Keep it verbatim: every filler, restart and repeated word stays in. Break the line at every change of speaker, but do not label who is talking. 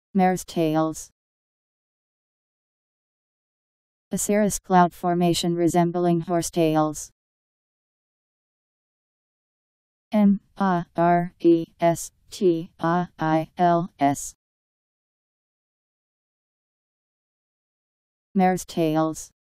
Mare's tails. A cirrus cloud formation resembling horsetails. M A R E S T A I L S. Mare's tails.